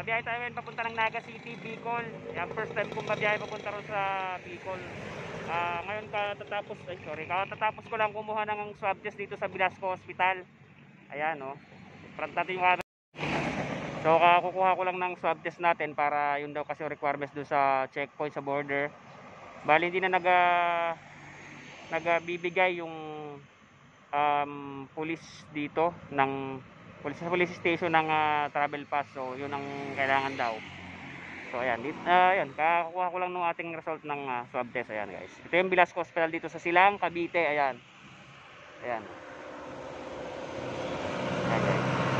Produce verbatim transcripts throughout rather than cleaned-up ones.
biyahe tayo ngayon papunta ng Naga City, Bicol. Yan, first time kong babiyahe papunta ron sa Bicol. Uh, ngayon katatapos, ay sorry, katatapos ko lang kumuha ng swab test dito sa Velasco Hospital. Ayan, oh. Front natin yung camera. So, kukuha ko lang ng swab test natin para yun daw kasi requirements doon sa checkpoint sa border. Bali, hindi na nag, uh, nagbibigay yung um, police dito ng police, police station ng uh, travel pass. So, yun ang kailangan daw. So, ayan. Dito, uh, ayan. Kakuha ko lang ng ating result ng uh, swab test. Ayan, guys. Ito yung Velasco Hospital dito sa Silang, Cavite. Ayan. Ayan. Ayan, guys.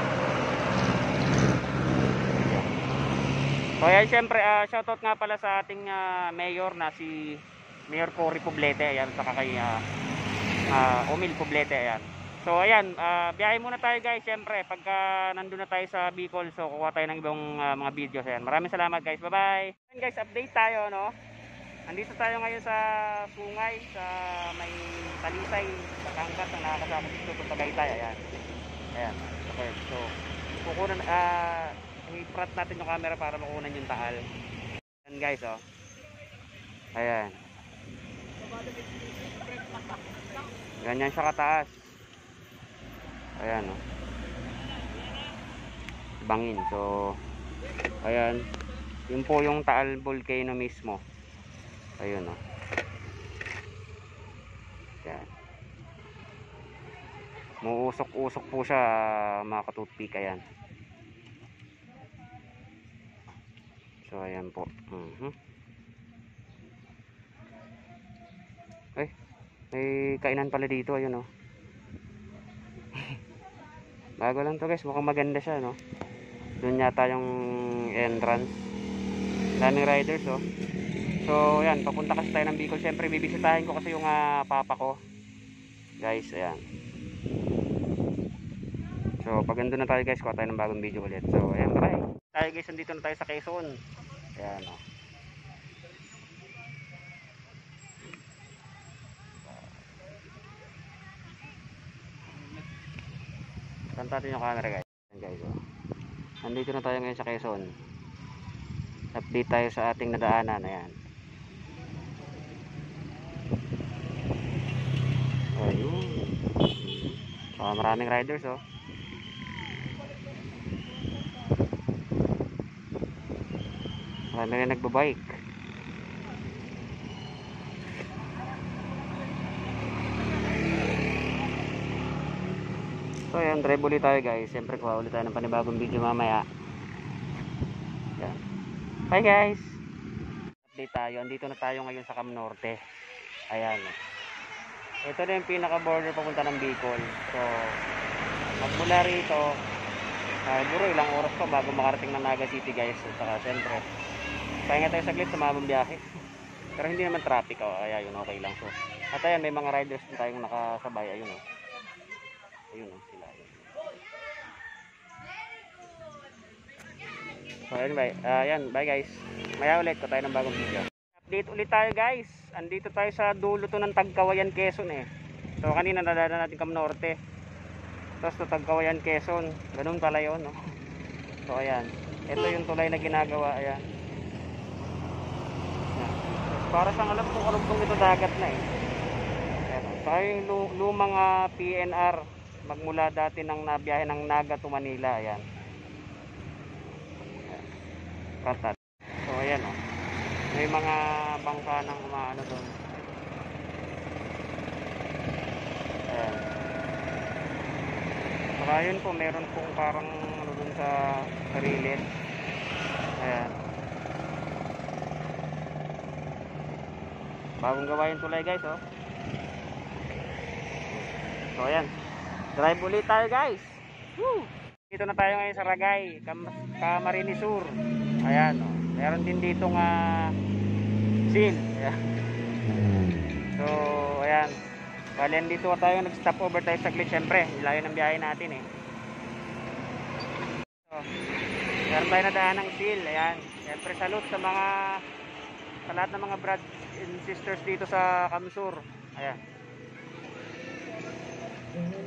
So ayan, syempre uh, shoutout nga pala sa ating uh, mayor na si Mayor Cory Poblete, ayan, saka kay uh, uh, Omil Poblete, ayan. So ayan, uh, biyahe muna tayo guys, syempre pagka nandun na tayo sa Bicol, so kuha tayo ng ibang uh, mga videos, ayan. Maraming salamat guys, bye bye. Ayan guys, update tayo, no. Andito tayo ngayon sa Sungay, sa may Talisay, sa Kangat, ang nakakasama dito sa Tagaytay, ayan. Ayan, okay. So kukunan uh, i-front natin yung camera para makunan yung taal. Ayan guys, oh. Ayan. Ganyan siya kataas. Ayan, oh. Bangin. So, ayan. Yun po yung Taal Volcano mismo. Ayun, oh. Ayan. Muusok-usok po siya, mga katutpik. Ayan. So ayan po. Uh-huh. Eh, may kainan pala dito, ayun, oh. Bago lang to guys, mukhang maganda siya, no. Doon yata yung entrance. Daming riders, oh. So ayan, papunta kasi tayo ng Bicol. Siyempre bibisitahin ko kasi yung uh, papa ko. Guys, ayan. So pag andun na tayo guys, kuha tayo ng bagong video ulit. So ayan, bye bye. Tayo guys, nandito na tayo sa Quezon. Ayan, oh. Saan natin yung camera guys? Ayan guys, oh. Nandito na tayo ngayon sa Quezon. Update tayo sa ating nadaanan. Ayan. Ayun. So maraming riders, oh. Marami rin nagbabike. So ayan, drive ulit tayo guys. Siyempre kuha ulit tayo ng panibagong video mamaya. Ayan. Bye guys. Update tayo. Andito na tayo ngayon sa Cam Norte. Ayan. Ito na yung pinaka border papunta ng Bicol. So magmula rito, uh, siguro ilang oras pa bago makarating ng Naga City guys. So, saka siyempre pahinga tayo saglit sa mabang biyahe. Pero hindi naman traffic, oh, kaya yun okay lang. So, at ayan, may mga riders din tayong nakasabay. Ayun, oh. Ayun, oh, sila. Ayun. So, anyway, uh, ayan, bye guys. Maya ulit ko tayo ng bagong video. Update ulit tayo guys. Andito tayo sa dulo to ng Tagkawayan, Quezon, eh. So, kanina nadaanan natin Cam Norte. Tapos to Tagkawayan, Quezon. Ganun pala yun, no? So, ayan. Ito yung tulay na ginagawa, ayan. Para sa alam kung karugtong ito dagat na, eh. Ayan. Saka yung lumang uh, P N R magmula dati ng nabiyahe ng Naga to Manila. Ayan. Ayan. So ayan, oh. May mga bangka ng umaano doon. Ayan. Saka yun po, meron pong parang ano doon sa Rilet. Ayan. Bagong gawa yung tulay guys, oh. So ayan, drive ulit tayo guys. Woo! Dito na tayo ngayon sa Ragay, Cam Camarines Sur. Ayan, oh. Meron din dito nga seal. Ayan. So ayan, bali dito tayo, nag stop over tayo saglit. Syempre layo ng biyahe natin, eh. So meron tayo na daan ng seal. Ayan, syempre salute sa mga sa lahat ng mga brothers and sisters dito sa Camsur. Ayan.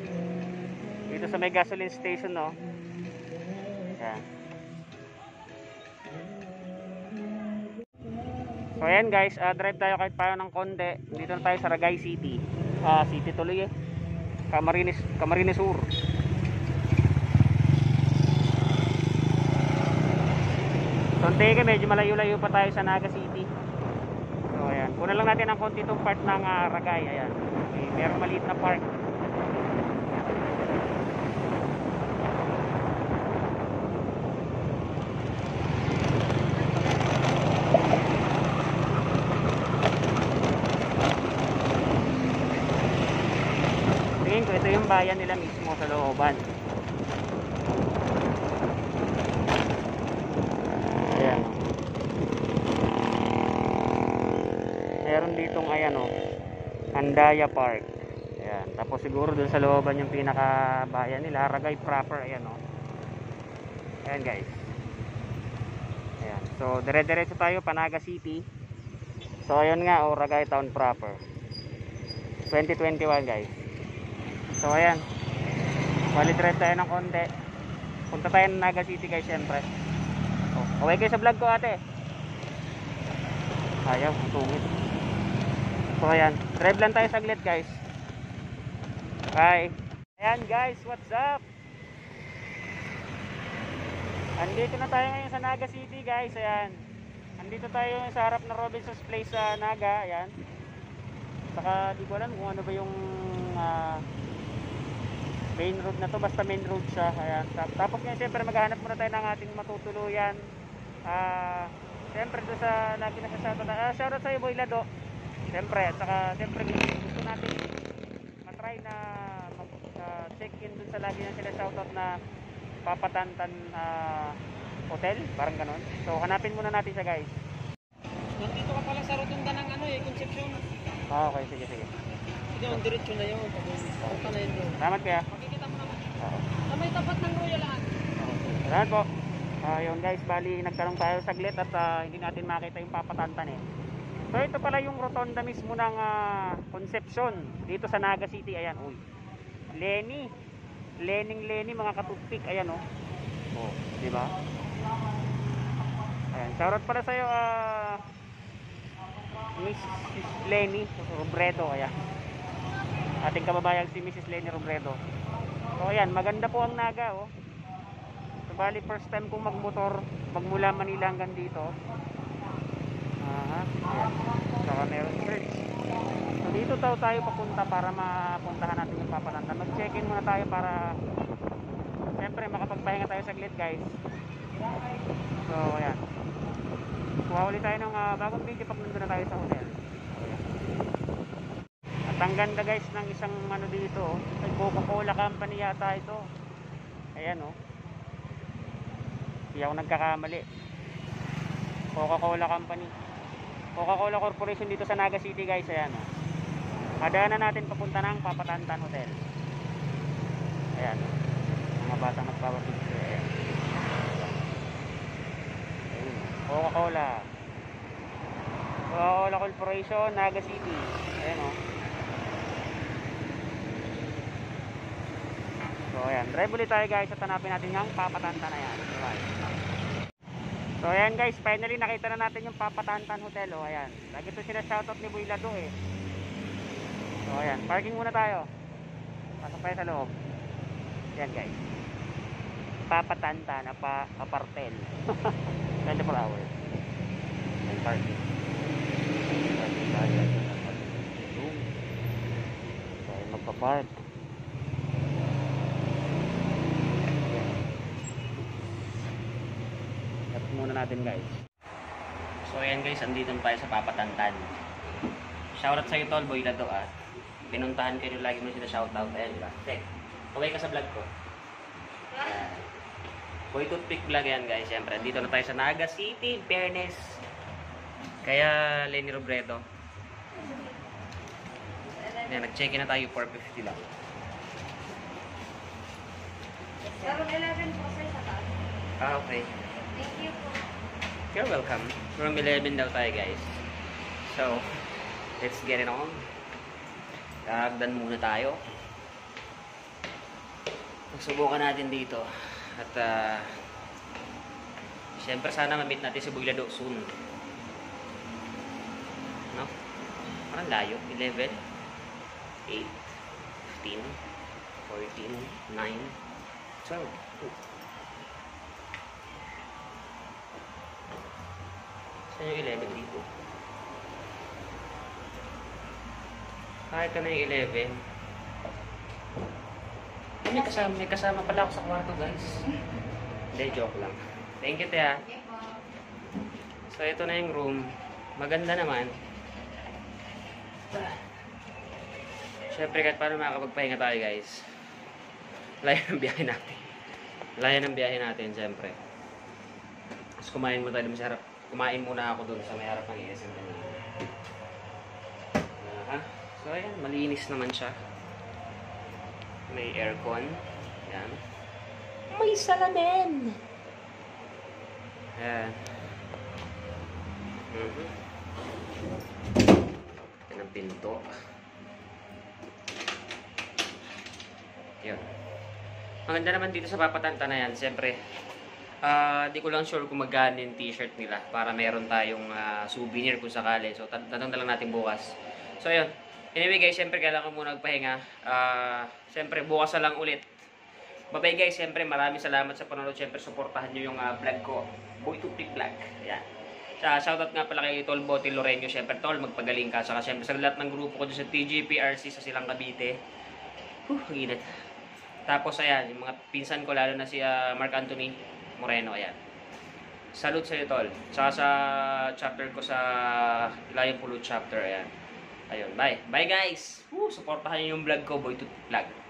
Dito sa may gasoline station, no. Ayan. So ayan guys, uh, drive tayo kahit paano ng konti. Dito na tayo sa Ragay City. Ah, city tuloy eh. Camarines, Camarines Sur. So teka, medyo malayo-layo pa tayo sa Naga City. So ayan, kuna lang natin ang konti itong part ng uh, Ragay. Ayan, okay, merong maliit na park. Tingin ko ito yung bayan nila mismo sa looban. Ayan. Meron ditong ayan o, Andaya Park. Ayan. Tapos siguro dun sa looban yung pinaka bayan nila, Ragay proper. Ayan o. Ayan guys. Ayan. So dire-diretso tayo Panaga City. So ayun nga o, Ragay Town proper twenty twenty-one guys. So ayan, bali drive tayo ng konti. Punta tayo ng Naga City guys syempre. Oh, okay kayo sa vlog ko ate. Ayaw, tungit. So ayan, drive lang tayo saglit guys. Bye. Ayan guys, what's up? Andito na tayo ngayon sa Naga City guys. Ayan, andito tayo sa harap ng Robinson's Place sa Naga. Ayan. Saka di ko alam kung ano ba yung uh, main road na to, basta main road siya. Ayan. Tapos ngayon syempre maghahanap muna tayo ng ating matutuluyan. Ah, uh, syempre doon sa lagi na sa shoutout. Ah, shoutout sa iyo Boy Lado. Syempre, at saka syempre gusto natin matry na mag uh, check in doon sa lagi na sila shoutout na Papatantan uh, Hotel, parang ganon. So hanapin muna natin siya guys. Nandito ka pala sa rotunda ng ano eh, Concepcion. Ah, okay, sige sige. Sige, ang diretso na yun. Punta na yun doon. Salamat kaya. Makikita mo naman. Oo. Sa may tapat ng Royal Land. Salamat po. Uh, yun guys, bali nagtanong tayo saglit at uh, hindi natin makita yung Papatantan eh. So ito pala yung rotonda mismo ng uh, Concepcion dito sa Naga City. Ayan, uy. Lenny. Lening Lenny mga katutpik. Ayan oh. Oh, di ba? Ayan, shoutout pala sa iyo uh, Miss Lenny Robredo. Ayan. Ating kababayan si Missus Lenny Robredo. So ayan, maganda po ang Naga oh. So bali first time kong magmotor magmula Manila hanggang dito. Aha, ayan. Saka meron church. So dito daw tayo papunta para mapuntahan natin yung Papatantan. Mag-check-in muna tayo para siyempre makapagpahinga tayo saglit guys. So ayan. Kuha ulit tayo ng uh, bagong video pag nandun na tayo sa hotel. Ayan. At ang ganda guys ng isang ano dito oh. Ay Coca-Cola company yata ito. Ayan oh. Hindi ako nagkakamali. Coca-Cola company. Coca-Cola Corporation dito sa Naga City guys. Ayan oh. Madaanan natin papunta ng Papatantan Hotel. Ayan oh. Mga batang magpapapicture. Ayan. Coca-Cola Coca-Cola Corporation Naga City. Ayan o. So ayan, drive ulit tayo guys at hanapin natin yung Papatantan na yan. Right. So ayan guys, finally nakita na natin yung Papatantan Hotel o. Ayan, lagi ito sila shoutout ni Boy Lado eh. So ayan, parking muna tayo. Pasok tayo sa loob. Ayan guys, Papatantan apa apartel. twenty-four hours. And parking. Parking tayo. So ayan, magpa-park. Tapos muna natin guys. So ayan guys, andito tayo sa Papatantan. Shoutout sa iyo tol, Boy Lado ah. Pinuntahan kayo lagi mo sila shoutout. Ayan diba? Okay, kaway ka sa vlog ko. Ayan. Boy Toothpick Vlog yan guys. Siyempre, dito na tayo sa Naga City, Fairness. Kaya Lenny Robredo. Ayan, nag-check-in na tayo, four fifty lang. seven eleven po sir sa taas. Ah, okay. Thank you po. You're welcome. Room eleven daw tayo guys. So, let's get it on. Kakagdan muna tayo. Subukan natin dito. At uh, siyempre sana ma-meet natin si Boy Lado soon. No? Parang layo. eleven, eight, fifteen, fourteen, nine, twelve. Oh. Saan yung eleven dito? Kahit ka na yung eleven. May kasama, may kasama pala ako sa kwarto, guys. Hindi, joke lang. Thank you, Tia. Okay po. So, ito na yung room. Maganda naman. Siyempre, kahit paano makakapagpahinga tayo, guys. Layo ng biyahe natin. Layo ng biyahe natin, siyempre. Tapos kumain mo tayo dun sa harap. Kumain muna ako dun sa may harap ng E S M. Uh, so, ayan. Malinis naman siya. May aircon. Ayan. May salamin! Ayan. Mm-hmm. Ito ng pinto. Yun. Maganda naman dito sa Papatanta na yan. Siyempre, ah, di ko lang sure kung magkano yung t-shirt nila para meron tayong ah, souvenir kung sakali. So, tan- tanong na lang natin bukas. So, yun. Anyway guys, siyempre kailangan ko muna magpahinga. Ah, siyempre, bukas na lang ulit. Bye-bye guys, siyempre maraming salamat sa panonood. Siyempre, supportahan nyo yung uh, vlog ko. Boy to Pick Vlog. Ayan. Sa shoutout nga pala kay Tol Bote Lorenyo. Siyempre, Tol, magpagaling ka. Saka siyempre sa lahat ng grupo ko dyan sa T G P R C sa Silang Cavite. Huh, ang init. Tapos, ayan, yung mga pinsan ko, lalo na si uh, Mark Anthony Moreno. Ayan. Salute sa'yo, Tol. Saka sa chapter ko sa Lion Pulo chapter. Ayan. Ayun, bye. Bye guys. Woo, supportahan nyo yung vlog ko, Boy to Pick Vlog.